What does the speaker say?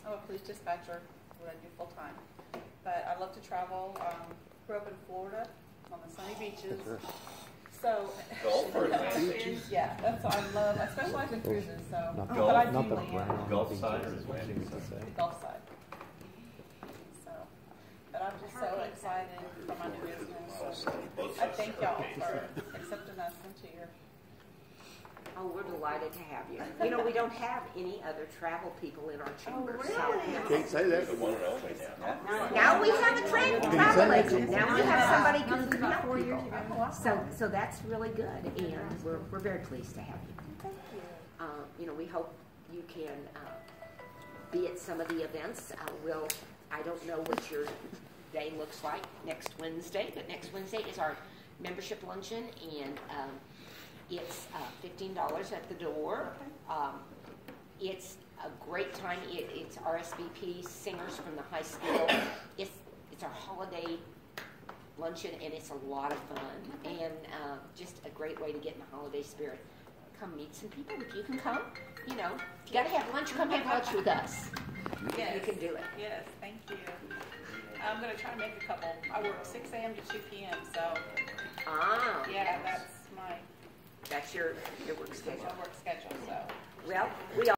I'm a police dispatcher, what I do full time. But I love to travel. Grew up in Florida on the sunny beaches. So, yeah, that's what I love. I specialize in cruises, so. Not But I do not the land. brown. Gulf side or is what you mean to say. The Gulf side. So, but I'm just so excited for my new business. I thank y'all for accepting us into your. Oh, we're delighted to have you. You know, we don't have any other travel people in our chamber. really? So, Can't say that. The one and only now. now we have a travel agent. Now we have somebody who can help people. So that's really good, and we're very pleased to have you. Thank you. You know, we hope you can be at some of the events. I don't know what your day looks like next Wednesday, but next Wednesday is our membership luncheon, and it's $15 at the door. It's a great time. It's RSVP singers from the high school. It's our holiday luncheon, and it's a lot of fun, and just a great way to get in the holiday spirit. Come meet some people if you can come. You know, if you got to have lunch, come have lunch with us. Yes. You can do it. Yes, thank you. I'm going to try to make a couple. I work 6 a.m. to 2 p.m., so yeah, that's That's your work schedule. my work schedule, so. Well, we